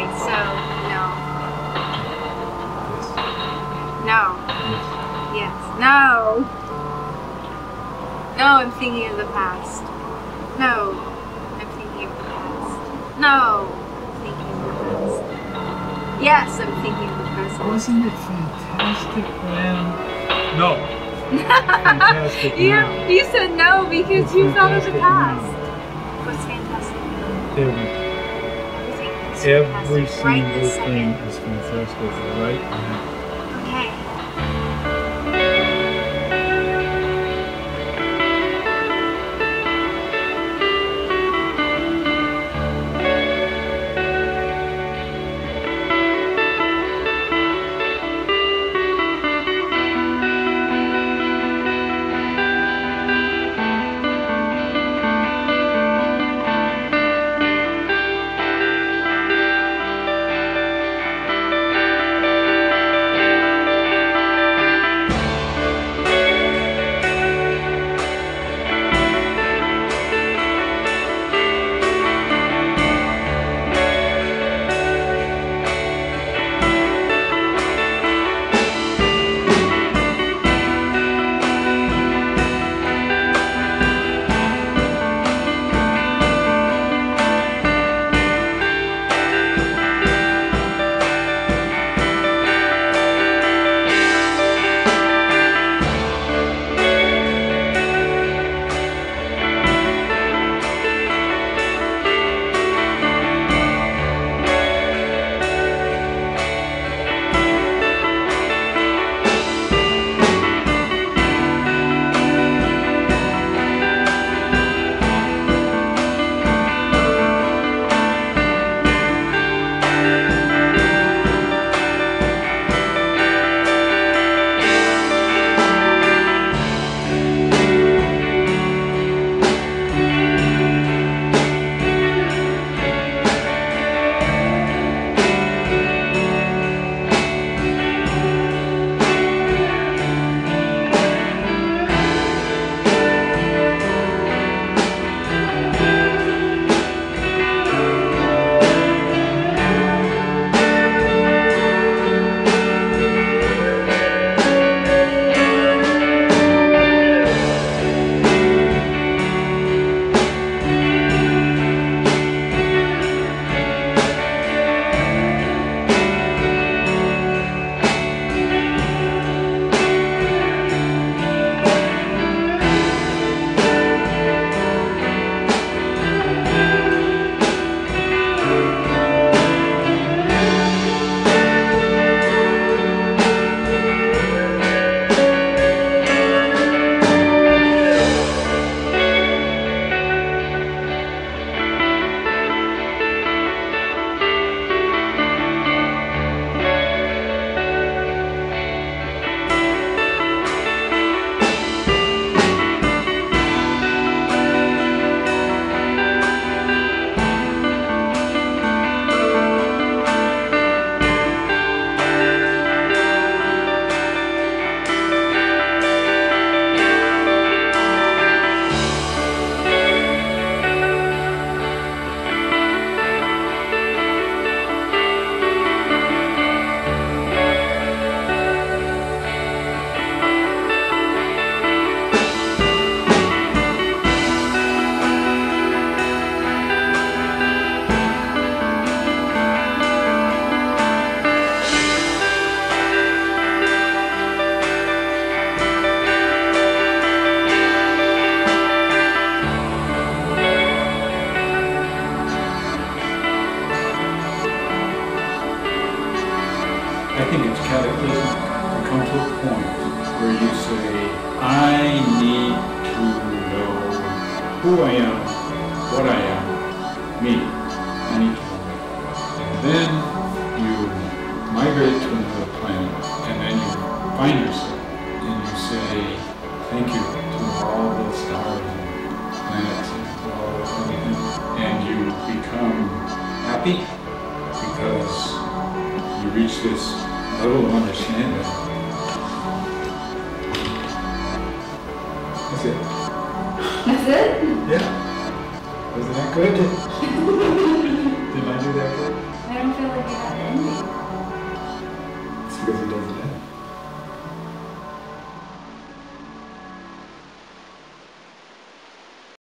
so no. No. Yes. No. No, I'm thinking of the past. No. I'm thinking of the past. No. I'm thinking of the past. Yes, I'm thinking of the present. Wasn't it fantastic then? No. Fantastic now. You said no because It's you thought of the fantastic past. now. What's fantastic? Every single thing is fantastic right now. Okay. I think it's cataclysmic to come to a point where you say, I need to know who I am, what I am, me. I need to know that. And then you migrate to another planet, and then you find yourself, and you say, thank you to all the stars and planets and all everything. And you become happy because you reach this level of understanding. That's it. That's it? Yeah. Wasn't that good? Did I do that good? I don't feel like does that.